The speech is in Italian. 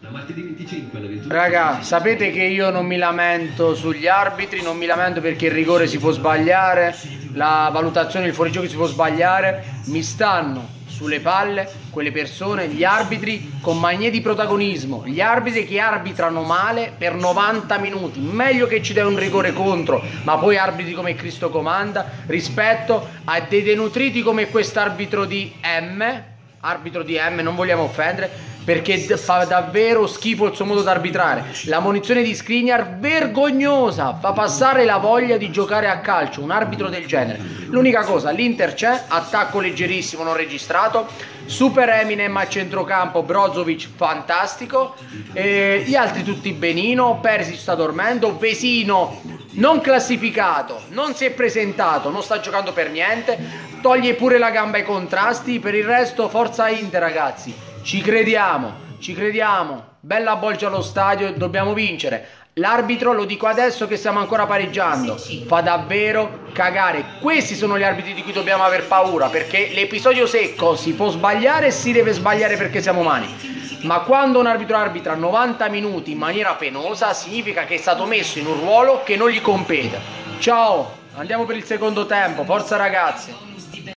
Raga, sapete che io non mi lamento sugli arbitri, non mi lamento perché il rigore si può sbagliare, la valutazione, il fuorigioco si può sbagliare, mi stanno sulle palle quelle persone, gli arbitri con manie di protagonismo, gli arbitri che arbitrano male per 90 minuti, meglio che ci dai un rigore contro, ma poi arbitri come Cristo comanda, rispetto a dei denutriti come quest'arbitro di M, non vogliamo offendere, perché fa davvero schifo il suo modo di arbitrare. La munizione di Skriniar vergognosa, fa passare la voglia di giocare a calcio un arbitro del genere. L'unica cosa, l'Inter c'è, attacco leggerissimo non registrato, super Eminem a centrocampo, Brozovic fantastico, gli altri tutti benino, Perisic sta dormendo, Vesino non classificato, non si è presentato, non sta giocando per niente, toglie pure la gamba ai contrasti, per il resto forza Inter ragazzi, ci crediamo, bella bolgia allo stadio e dobbiamo vincere. L'arbitro, lo dico adesso che stiamo ancora pareggiando, fa davvero cagare. Questi sono gli arbitri di cui dobbiamo aver paura, perché l'episodio secco si può sbagliare e si deve sbagliare perché siamo umani, ma quando un arbitro arbitra 90 minuti in maniera penosa significa che è stato messo in un ruolo che non gli compete. Ciao, andiamo per il secondo tempo, forza ragazzi.